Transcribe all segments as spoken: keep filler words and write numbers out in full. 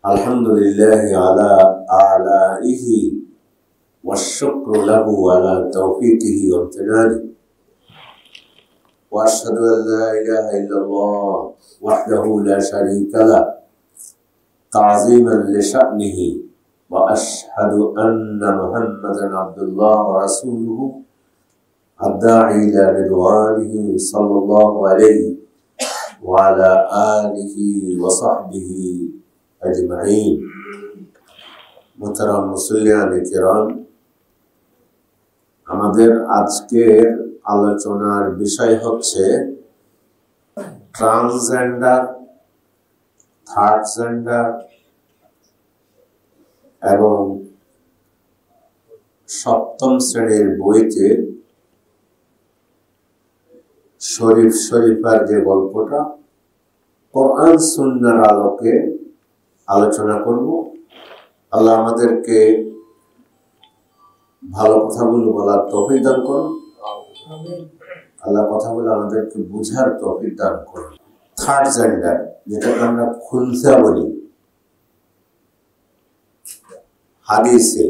الحمد لله على آلائه والشكر له على توفيقه وامتنانه وأشهد أن لا إله إلا الله وحده لا شريك له تعظيما لشأنه وأشهد أن محمدا عبد الله ورسوله الداعي إلى رضوانه صلى الله عليه وعلى آله وصحبه أجمعين। মোহতারাম মুসল্লিয়ানে কিরাম, আমাদের আজকের আলোচনার বিষয় হচ্ছে ট্রান্সজেন্ডার, থার্ড জেন্ডার এবং সপ্তম শ্রেণীর বইতে শরীফ শরীফার যে গল্পটা কোরআন সুন্নাহর আলোকে আলোচনা করব। আল্লাহ আমাদেরকে ভালো কথাগুলো বলার তৌফিক দান করুন। আল্লাহ কথাগুলো আমাদেরকে বুঝার তৌফিক দান করুন। থার্ড জেন্ডার, যেটাকে আমরা খুনসা বলি, হাদিসে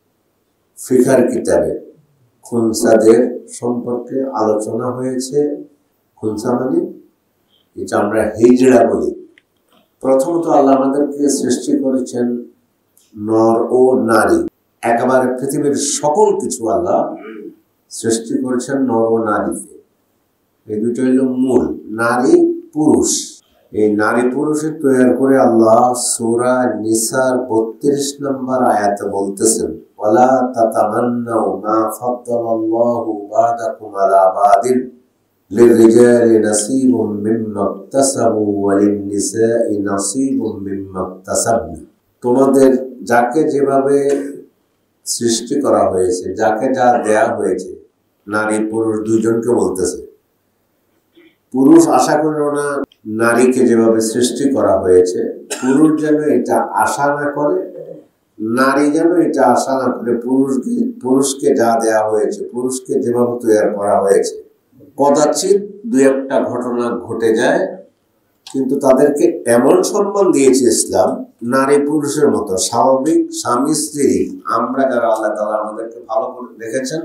ফিকার কিতাবে খুনসাদের সম্পর্কে আলোচনা হয়েছে। খুনসা মানে এটা আমরা হিজড়া বলি। প্রথমত আল্লাহ আমাদেরকে সৃষ্টি করেছেন নর ও নারী। একেবারে পৃথিবীর সকল কিছু আল্লাহ সৃষ্টি করেছেন নর ও নারীতে। এই দুটো হইল মূল, নারী পুরুষ। এই নারী পুরুষের তৈরি করে আল্লাহ সূরা নিসার বত্রিশ নম্বর আয়াতে বলতেছেন, ওয়ালা তাতামান্নাউ মা ফাদ্দালাল্লাহু বা'দাকুম আলা বা'দিন লিররিজালি নাসীবুম মিম্মা ইকতাসাবু ওয়া লিন-নিসাই নাসীবুম মিম্মা ইকতাসাবনা। তোমাদের যাকে যেভাবে সৃষ্টি করা হয়েছে, যাকে যা দেয়া হয়েছে, নারী পুরুষ দুইজনকে বলতেছে। পুরুষ আশা করল না নারীকে যেভাবে সৃষ্টি করা হয়েছে, পুরুষ যেন এটা আশা না করে, নারী যেন এটা আশা না করে পুরুষকে পুরুষকে যা দেয়া হয়েছে, পুরুষকে যেভাবে তৈরি করা হয়েছে। কদাচিৎ দুই একটা ঘটনা ঘটে যায়, কিন্তু তাদেরকে এমন সম্মান দিয়েছে ইসলাম, নারী পুরুষের মতো স্বাভাবিক স্বামী স্ত্রী। আমরা যারা আল্লাহ তাআলা আমাদেরকে ভালো করে রেখেছেন,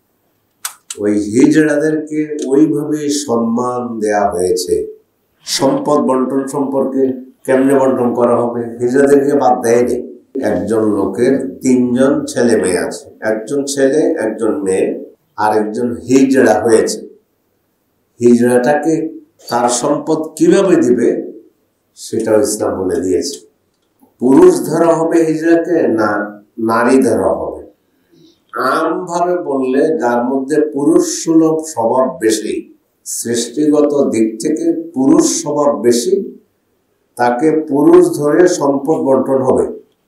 ওই হিজড়াদেরকে ওইভাবে সম্মান দেয়া হয়েছে। সম্পদ বন্টন সম্পর্কে কেমনে বন্টন করা হবে, হিজড়াদেরকে বাদ দেয়নি। একজন লোকের তিনজন ছেলে মেয়ে আছে, একজন ছেলে একজন মেয়ে আর একজন হিজড়া হয়েছে। হিজড়াটাকে তার সম্পদ কিভাবে দিবে সেটাও ইসলাম বলে দিয়েছে। পুরুষ ধরা হবে হিজড়াকে, না নারী ধরা হবে। আমভাবে বললে যার মধ্যে পুরুষ সুলভ স্বভাব বেশি, সৃষ্টিগত দিক থেকে পুরুষ স্বভাব বেশি, তাকে পুরুষ ধরে সম্পদ বন্টন হবে।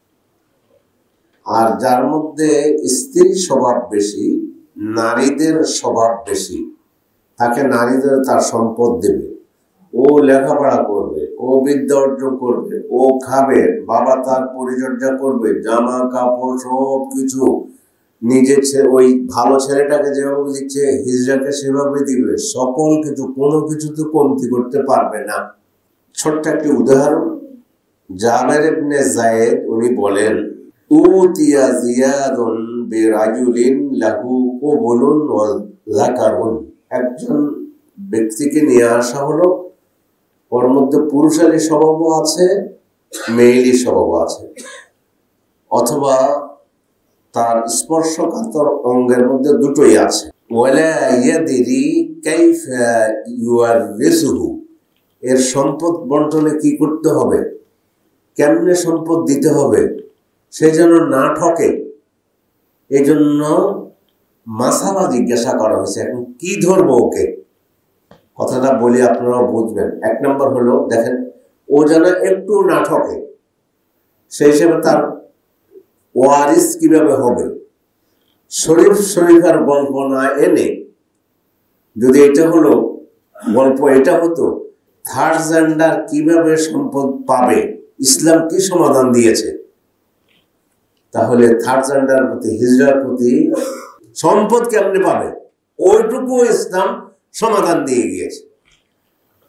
আর যার মধ্যে স্ত্রী স্বভাব বেশি, নারীদের স্বভাব বেশি, তাকে নারীদের তার সম্পদ দেবে। ও লেখাপড়া করবে, ও বিদ্যা অর্জন করবে, ও খাবে, বাবা তার পরিচর্যা করবে, জামা কাপড় সব কিছু নিজের ওই ভালো ছেলেটাকে যেভাবে দিচ্ছে হিজড়াকে সেভাবে দিবে। সকল কিছু, কোনো কিছু তো কমতি করতে পারবে না। ছোট্ট একটি উদাহরণ, জাবের ইবনে যায়েদ উনি বলেন, উতিয়া জিয়াদুন বিরাজুলিন লাহু কুবুলুন ওয়া যাকারুন। একজন ব্যক্তিকে নিয়ে আসা হলো, ওর মধ্যে পুরুষালী স্বভাবও আছে, মেয়েলি স্বভাবও আছে, অথবা তার স্পর্শকাতর অঙ্গের মধ্যে দুটোই আছে। ওয়ালা ইয়াদরি কাইফা ইউয়ারিসুহু। এর সম্পদ বন্টনে কি করতে হবে, কেমনে সম্পদ দিতে হবে, সে যেন না ঠকে। এই জন্য মাসালা জিজ্ঞাসা করা হয়েছে, এখন কি ধরবো ওকে। কথাটা বলি আপনারাও বুঝবেন। এক নম্বর হলো, দেখেন ও যেন একটু না ঠকে, সেই হিসেবে তার ওয়ারিস কিভাবে হবে। শরীফ শরীফার গল্প না এনে যদি এটা হলো গল্প, এটা হতো থার্ড জেন্ডার কিভাবে সম্পদ পাবে, ইসলাম কি সমাধান দিয়েছে, তাহলে থার্ড জেন্ডার প্রতি, হিজড়ার প্রতি সম্পদ কেমনে পাবে, ওইটুকু ইসলাম সমাধান দিয়ে গিয়েছে। তো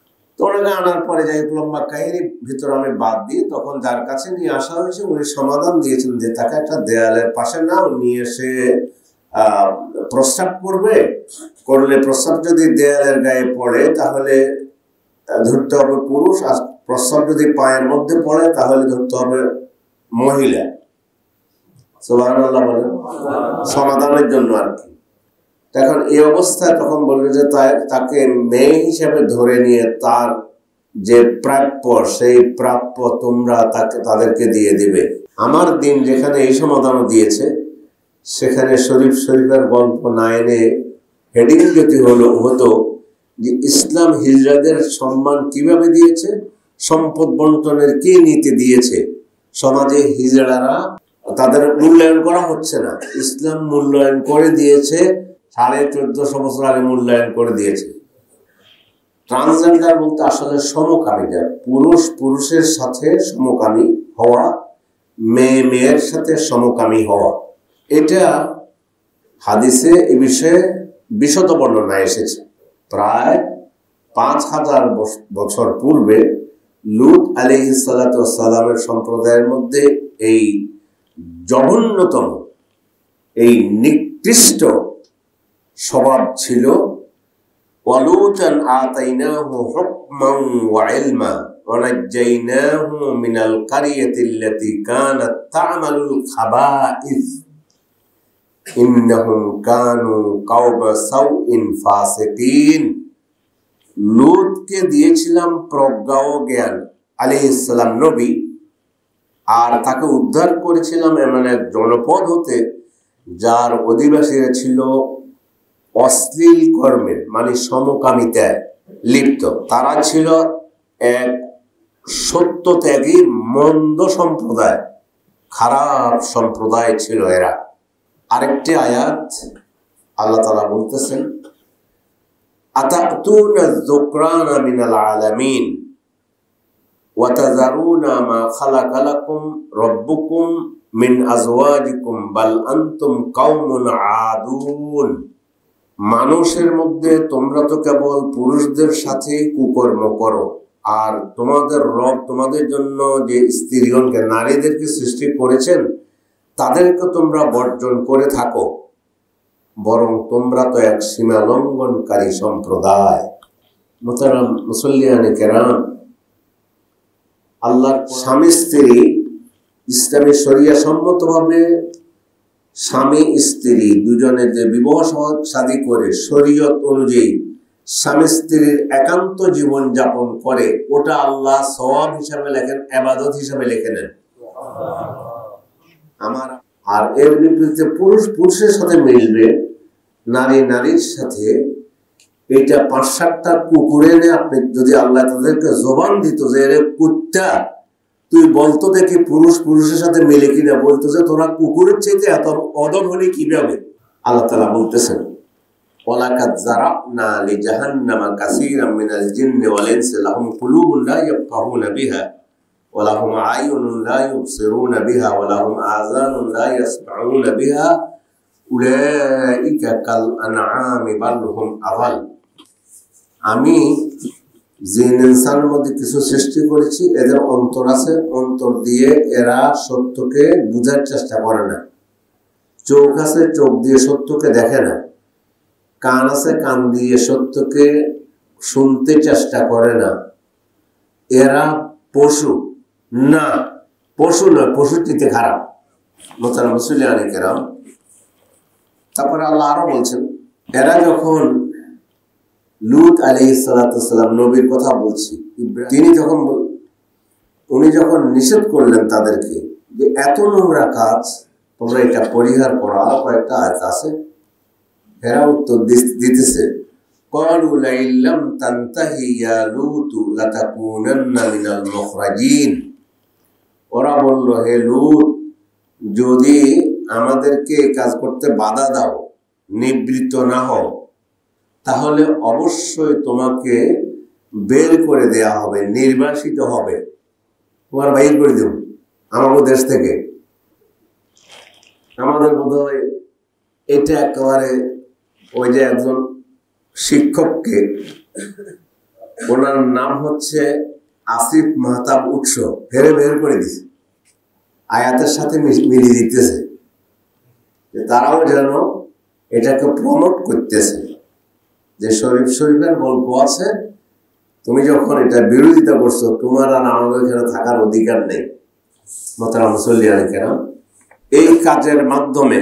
ওনাকে আনার পরে যাই লম্বা কাহিনী ভিতরে আমি বাদ দিই, তখন যার কাছে নিয়ে আসা হয়েছে উনি সমাধান দিয়েছেন যে তাকে একটা দেয়ালের পাশে নাও, নিয়ে এসে আহ প্রস্রাব করবে, করলে প্রস্রাব যদি দেয়ালের গায়ে পড়ে তাহলে ধরতে হবে পুরুষ, আর প্রস্রাব যদি পায়ের মধ্যে পড়ে তাহলে ধরতে হবে মহিলা। সুবহানাল্লাহ বলেন, সমাধানের জন্য আর কি। এখন এই অবস্থায় তখন বলবে যে তাকে মেয়ে হিসেবে ধরে নিয়ে তার যে প্রাপ্য সেই প্রাপ্য তোমরা তাকে তাদেরকে দিয়ে দিবে। আমার দিন যেখানে এই সমাধানও দিয়েছে, সেখানে শরীফ শরীফের গল্প না এনে হেডিং যদি হলো হতো যে ইসলাম হিজড়াদের সম্মান কিভাবে দিয়েছে, সম্পদ বন্টনের কি নীতি দিয়েছে, সমাজে হিজড়ারা তাদের মূল্যায়ন করা হচ্ছে না, ইসলাম মূল্যায়ন করে দিয়েছে, সাড়ে চোদ্দশো বছর আগে মূল্যায়ন করে দিয়েছে। ট্রান্সজেন্ডার বলতে আসলে সমকামীটা, পুরুষ পুরুষের সাথে সমকামী হওয়া, মেয়ে মেয়ের সাথে সমকামী হওয়া। এটা হাদিসে এ বিষয়ে বিশদ বর্ণনা এসেছে। প্রায় পাঁচ হাজার বছর পূর্বে লূত আলাইহিস সালাতু ওয়াস সালামের সম্প্রদায়ের মধ্যে এই জঘন্যতম, এই নিকৃষ্ট স্বভাব ছিল। ওয়ালুতান আতাইনাহু হুকমান ওয়া ইলমা ওয়া নাজ্জাইনাহু মিনাল কারিয়াতিল্লাতী কানাত তা'মালুল খাবাইস ইন্নাহুম কানু কাওমা সাউইন ফাসিকিন। লূতকে দিয়েছিলাম প্রজ্ঞা ও জ্ঞান, আলাইহিস সালাম নবী, আর তাকে উদ্ধার করেছিলাম এমন এক জনপদ হতে যার অধিবাসীরা ছিল অশ্লীল কর্মের মানে সমকামিতায় লিপ্ত। তারা ছিল এক সত্যত্যাগী মন্দ সম্প্রদায়, খারাপ সম্প্রদায় ছিল এরা। আরেকটি আয়াত আল্লাহ তাআলা বলতেছেন, আতাতুনা যুকরানা মিনাল আলামিন ওয়া তাযারুনা মা খালাকা লাকুম রাব্বুকুম মিন আজওয়াজিকুম বাল আনতুম কাওমুন আদুন। মানুষের মধ্যে তোমরা তো কেবল পুরুষদের সাথে কুকর্ম করো, আর তোমাদের রব তোমাদের জন্য যে স্ত্রীগণকে, নারীদেরকে সৃষ্টি করেছেন তাদেরকে তোমরা বর্জন করে থাকো, বরং তোমরা তো এক সীমা লঙ্ঘনকারী সম্প্রদায়। মুহতারাম মুসল্লিয়ানে কেরাম, আল্লাহর স্বামী স্ত্রী ইসলামী শরিয়া সম্মতভাবে স্বামী স্ত্রী দুজনে যে বিবাহ শাদী করে শরীয়ত অনুযায়ী স্বামী স্ত্রীর একান্ত জীবন যাপন করে, ওটা আল্লাহ সওয়াব হিসাবে লেখেন, ইবাদত হিসাবে লিখে নেন আমার। আর এর বিপরীতে পুরুষ পুরুষের সাথে মিলবে, নারী নারীর সাথে, এটা পাঁচ সাতটা কুকুরে এনে আপনি যদি আল্লাহ তাদেরকে জবান দিত যে রে কুত্তা তুই বলতো দেখি পুরুষ পুরুষের সাথে মিলে কিনা, বলতো যে তোরা কুকুরের চাইতে এত অদম হলে কিভাবে। আল্লাহ তাআলা বলতেছেন, ওয়ালাকাদ যারানা লিজাহান্নামা কাসীরাম মিনাল জিন্নি ওয়াল ইনসি লাহুম কুলুবুন লা ইয়াফকাহুনা বিহা ওয়া লাহুম আ'য়ুনুন লা ইউবসিরুনা বিহা ওয়া লাহুম আযানুন লা ইয়াসমাউনা বিহা উলাইকা কাল আনআমি বাল হুম আযাল। আমি জিন ইনসানের মধ্যে কিছু সৃষ্টি করেছি, এদের অন্তর আছে, অন্তর দিয়ে এরা সত্যকে বুঝার চেষ্টা করে না, চোখ আছে, চোখ দিয়ে সত্যকে দেখে না, কান আছে, কান দিয়ে সত্যকে শুনতে চেষ্টা করে না। এরা পশু না, পশু নয়, পশুর চেয়ে খারাপ। মুহতারাম মুসল্লিয়ানে কেরাম, তারপরে আল্লাহ আরো বলছেন, এরা যখন লূত আলাইহিস সালাতু ওয়াস সালাম নবীর কথা বলছি, তিনি যখন উনি যখন নিষেধ করলেন তাদেরকে যে এত নোংরা কাজ তোমরা এটা পরিহার করো, আরো কয়েকটা আয়াত আছে, এরা উত্তর দিতেছে, ক্বালু লাইন লাম তানতাহি ইয়া লূতু লাতাকুনান্না মিনাল মুখরাজিন। ওরা বলল, হে লূত, যদি আমাদেরকে কাজ করতে বাধা দাও, নিবৃত্ত না হও, তাহলে অবশ্যই তোমাকে বের করে দেয়া হবে, নির্বাসিত হবে, তোমার বাইর করে দেব আমাদের দেশ থেকে। আমাদের বোধহয় এটা একেবারে ওই যে একজন শিক্ষককে ওনার নাম হচ্ছে আসিফ মাহতাব উৎস, ফেরে বের করে দিছে, আয়াতের সাথে মিলিয়ে দিতেছে, তারাও যেন এটাকে প্রমোট করতেছে যে শরীফ শরীফের গল্প আছে, তুমি যখন এটা বিরোধিতা করছো তোমার আর আমাদের এখানে থাকার অধিকার নেই। মোহতারাম মুসল্লিয়ান কেরাম, এই কাজের মাধ্যমে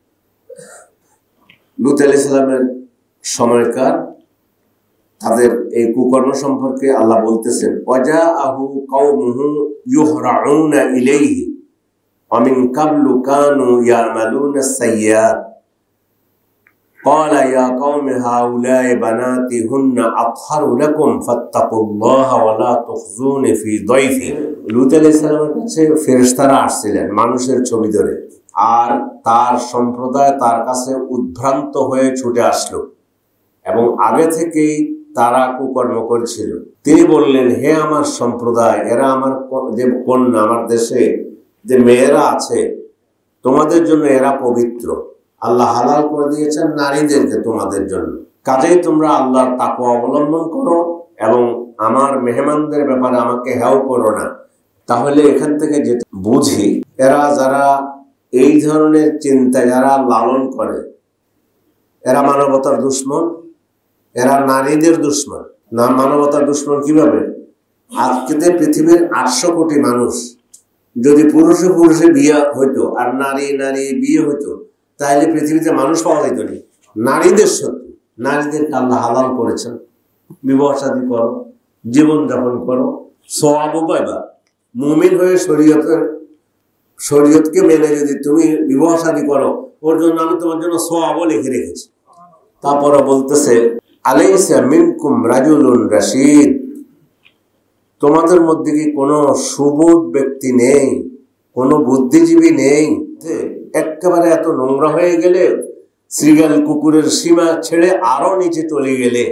লূত আলাইহিস সালামের সময়কার তাদের এই কুকর্ম সম্পর্কে আল্লাহ বলতেছেন, ওয়াজাআহু কওমুহু ইউহরাউনা ইলাইহি ওয়া মিন ক্বাবলু কানু ইয়ামালুনা সাইয়্যাত ক্বালা ইয়া কওমি হাউলা'i বানাতি হুন্না আতহারু লাকুম ফাত্তাকুল্লাহা ওয়া লা তুখজুনি ফি দাইফি। লূত আলাইহিস সালামের কাছে ফেরেশতারা আসছিলেন মানুষের ছবি ধরে, আর তার সম্প্রদায় তার কাছে উদ্ভ্রান্ত হয়ে ছুটে আসলো এবং আগে থেকেই তারা কুকর্ম করেছিল। তিনি বললেন, হে আমার সম্প্রদায়, এরা আমার যে কন্যা, আমার দেশে যে মেয়েরা আছে তোমাদের জন্য এরা পবিত্র, আল্লাহ হালাল করে দিয়েছেন নারীদেরকে তোমাদের জন্য, কাজেই তোমরা আল্লাহর তাকওয়া অবলম্বন করো এবং আমার মেহমানদের ব্যাপারে আমাকে হেও করো না। তাহলে এখান থেকে যেটা বুঝি, এরা যারা এই ধরনের চিন্তা যারা লালন করে এরা মানবতার দুশ্মন, এরা নারীদের দুশ্মন। না, মানবতার দুশ্মন কিভাবে? আজকে পৃথিবীর আটশো কোটি মানুষ যদি পুরুষে পুরুষে বিয়ে হইতো আর নারী নারী বিয়ে হইতো, তাহলে পৃথিবীতে মানুষ পাওয়া যেত না। নারীদের শত্রু, নারীদেরকে আল্লাহ হালাল করেছেন, বিবাহ শাদী করো, জীবনযাপন করো, সওয়াবও পাইবা। মুমিন হয়ে শরীয়তের শরীয়তকে মেনে যদি তুমি বিবাহ শাদী করো, ওর জন্য আমি তোমার জন্য সওয়াবও লিখে রেখেছি। তারপরে বলতেছে, আলাইসা মিনকুম রাজুলুন রাশীদ, তোমাদের মধ্যে কি কোনো সুবোধ ব্যক্তি নেই, কোনো বুদ্ধিজীবী নেই? একেবারে এত নোংরা হয়ে গেলে, শ্রীগাল কুকুরের সীমা ছেড়ে আরো নিচে চলে গেলে।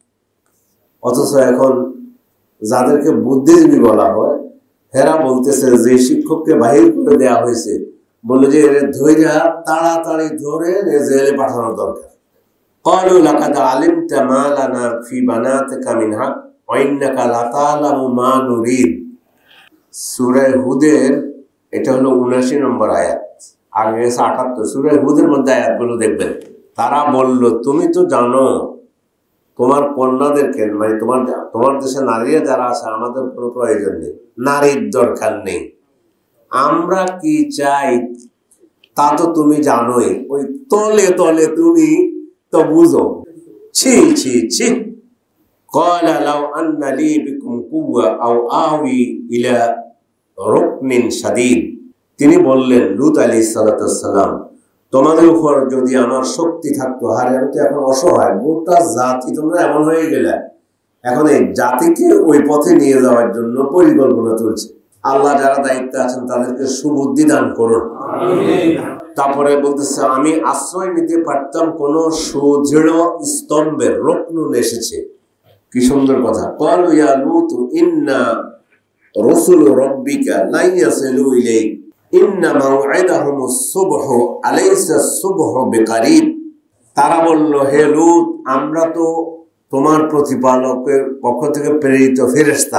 অথচ এখন যাদেরকে বুদ্ধিজীবী বলা হয়, হেরা বলতেছে যে শিক্ষককে বাহির করে দেয়া হয়েছে, বলে যে এর ধৈর্য তাড়াতাড়ি ধরে জেলে পাঠানো দরকার। ক্বালু লাকাদ আলিমতা মা লানা ফি বানাতিকা মিন হক ওয়া ইন্নাকা লাতালামু মা নুরিদ। সূরা হুদের এটা হলো উনআশি নম্বর আয়াত, আগে গেছে আটাত্তর। সূরা হুদের মধ্যে আয়াতগুলো দেখবেন। তারা বলল, তুমি তো জানো তোমার কন্যাদেরকে, মানে তোমার তোমার দেশে নারীরা যারা আছে আমাদের কোনো প্রয়োজন নেই, নারীর দরকার নেই, আমরা কি চাই তা তো তুমি জানোই, ওই তলে তলে তুমি তো বুঝো। ছি ছি ছি। ক্বালা লাউ আন্না লি বিকুম কুওয়া আও আওয়ি ইলা রুকনিন শাদীদ। তিনি বললেন, লূত আলাইহিস সালাতু সালাম, তোমাদের উপর যদি আমার শক্তি থাকতো, হারে আমি তো এখন অসহায়, গোটা জাতি তোমরা এমন হয়ে গেলে, এখন এই জাতিকে ওই পথে নিয়ে যাওয়ার জন্য পরিকল্পনা চলছে। আল্লাহ যারা দায়িত্বে আছেন তাদেরকে সুবুদ্ধি দান করুন। তারপরে বলতেছে, আমি আশ্রয় নিতে পারতাম কোন সুদৃঢ় স্তম্ভের, রুকনুন এসেছে, কি সুন্দর কথা। ক্বালু ইয়া লূত ইন্না রাসূলু রাব্বিকা লা ইয়াসিলু ইলাইক ইন্না মাও'আদাহুমুস সুবহ আলাইসাস সুবহু বিকারিব। তারা বলল, হে লূত, আমরা তো তোমার প্রতিপালকের পক্ষ থেকে প্রেরিত ফেরেশতা,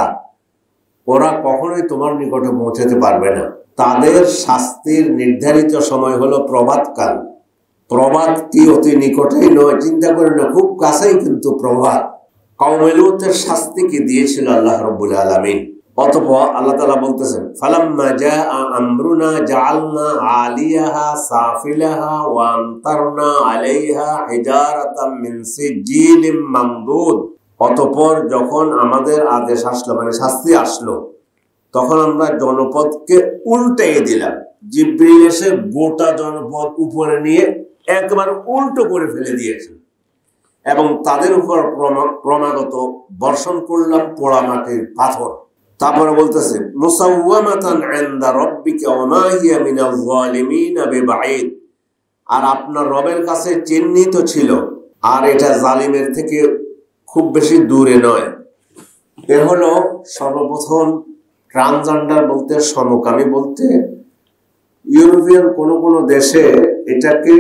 ওরা কখনোই তোমার নিকটে পৌঁছাতে পারবে না। তাদের শাস্তির নির্ধারিত সময় হলো প্রভাতকাল। প্রভাত কি অতি নিকটেই নয়, চিন্তা করে না, খুব কাছেই কিন্তু প্রভাত। কওমে লূতের শাস্তি কি দিয়েছিল আল্লাহ রাব্বুল আলামিন। অতঃপর আল্লাহ তাআলা বলতেছেন, ফালাম্মা জাআ আমরুনা জাআলনা আলিয়াহা সাফিলাহা ওয়া আমতারনা আলাইহা হিজারাতাম মিন সিজিলিম মামদুদ। অতঃপর যখন আমাদের আদেশ আসলো, মানে শাস্তি আসলো, তখন আমরা জনপদকে উল্টে দিলাম। জিবরিল এসে গোটা জনপদ উপরে নিয়ে একবার উল্টো করে ফেলে দিয়েছেন এবং তাদের উপর ক্রমাগত বর্ষণ করলাম পোড়া মাটির পাথর। তারপরে বলতেছে, মুসাওয়ামাতান ইনদা রাব্বিকা ওয়া মা হিয়া মিনাল যালিমিনা বিবাঈদ। আর আপনার রবের কাছে চিহ্নিত ছিল, আর এটা জালিমের থেকে খুব বেশি দূরে নয়। এ হলো সর্বপ্রথম ট্রান্সজেন্ডার বলতে, সমকামী বলতে, ইউরোপিয়ান কোন কোন দেশে এটাকে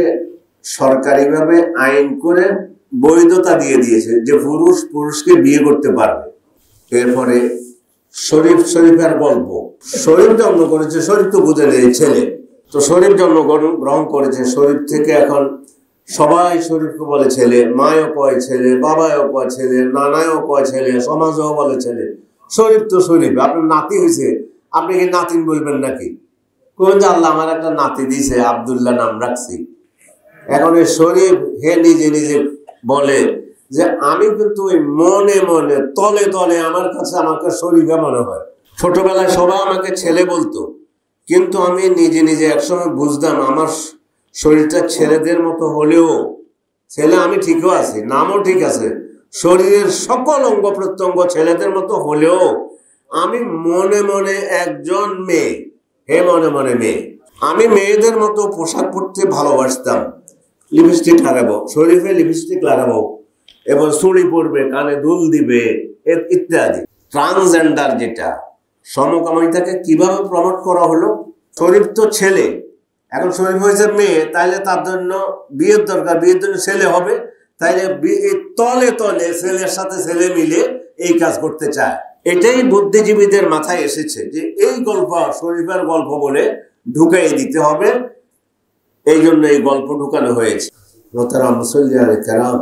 সরকারিভাবে আইন করে বৈধতা দিয়ে দিয়েছে যে পুরুষ পুরুষকে বিয়ে করতে পারবে। এরপরে শরীফ শরীফের গল্প। শরীফ জন্ম করেছে, শরীফ তো বুঝে নেই ছেলে, তো শরীফ জন্ম গ্রহণ করেছে। শরীফ থেকে এখন সবাই শরীফকে বলে ছেলে, মায়ও কয় ছেলে, বাবাও কয় ছেলে, নানাও কয় ছেলে, সমাজও বলে ছেলে। শরীফ তো শরীফ, আপনার নাতি হয়েছে, আপনি কি নাতিন বলবেন নাকি? কোন যে আল্লাহ আমার একটা নাতি দিছে, আব্দুল্লাহ নাম রাখছি। এখন এই শরীফ হে নিজে নিজে বলে যে আমি কিন্তু ওই মনে মনে তলে তলে আমার কাছে আমাকে শরীফে মনে হয়। ছোটবেলায় সবাই আমাকে ছেলে বলতো, কিন্তু আমি নিজে নিজে একসময় বুঝতাম আমার শরীরটা ছেলেদের মতো হলেও ছেলে আমি ঠিকও আছি, নামও ঠিক আছে, শরীরের সকল অঙ্গ প্রত্যঙ্গ ছেলেদের মতো হলেও আমি মনে মনে একজন মেয়ে। হে মনে মনে মেয়ে। আমি মেয়েদের মতো পোশাক পরতে ভালোবাসতাম, লিপস্টিক লাগাবো, শরীফে লিপস্টিক লাগাবো এবং চুড়ি পরবে, কানে দুল দিবে ইত্যাদি। ট্রান্সজেন্ডার যেটা, সমকামিতাকে কিভাবে প্রমোট করা হলো? শরীফ তো ছেলে, এখন শরীফ হয়েছে মেয়ে, তাইলে তার জন্য বিয়ের দরকার, বিয়ের জন্য ছেলে হবে, তাইলে তলে তলে ছেলের সাথে ছেলে মিলে এই কাজ করতে চায়। এটাই বুদ্ধিজীবীদের মাথায় এসেছে যে এই গল্প শরীফের গল্প বলে ঢুকাই দিতে হবে, এই জন্য এই গল্প ঢুকানো হয়েছে। মোহতারাম মুসল্লিয়ানে কেরাম,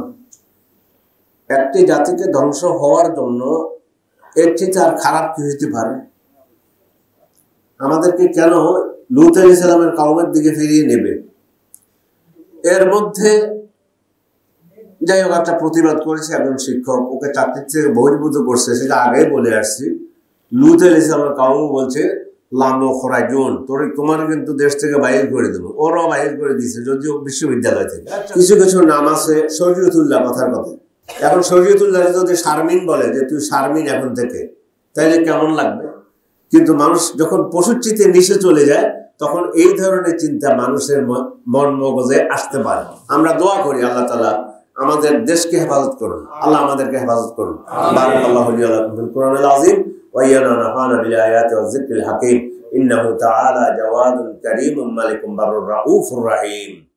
একটি জাতিকে ধ্বংস হওয়ার জন্য এর চেয়ে আর খারাপ কি হইতে পারে? আমাদেরকে কেন লূত আলাইহিস সালামের কওমের দিকে ফিরিয়ে নেবে? এর মধ্যে যাই হোক একটা প্রতিবাদ করেছে একজন শিক্ষক, ওকে চাকরির থেকে বহির্ভূত করছে, সেটা আগেই বলে আসছি। লূত আলাইহিস সালামের কওম বলছে লামো খরাজুন, তোর তোমার কিন্তু দেশ থেকে বাহির করে দেবো। ওরাও বাহির করে দিয়েছে, যদিও বিশ্ববিদ্যালয় থেকে। কিছু কিছু নাম আছে শরীয়তুল্লাহ কথার কথা। এখন শরীয়তুল্লাহ যদি শারমিন বলে যে তুই শারমিন এখন থেকে, তাইলে কেমন লাগবে? কিন্তু মানুষ যখন পশুচিতে মিশে চলে যায়, তখন এই ধরনের চিন্তা মানুষের মন মগজে আসতে পারে। আমরা দোয়া করি আল্লাহ তাআলা আমাদের দেশকে হেফাজত করুন, আল্লাহ আমাদেরকে হেফাজত করুন। বারাকাল্লাহু লি ওয়া লাকুম ফিল কুরআনিল আযীম ওয়া ইয়ানা নাফা'না বিল আয়াতি ওয়াজ যিকরিল হাকীম ইন্নাহু তাআলা জাওয়াদুন কারীমুন মালিকুম বারুর রাউফুর রাহিম।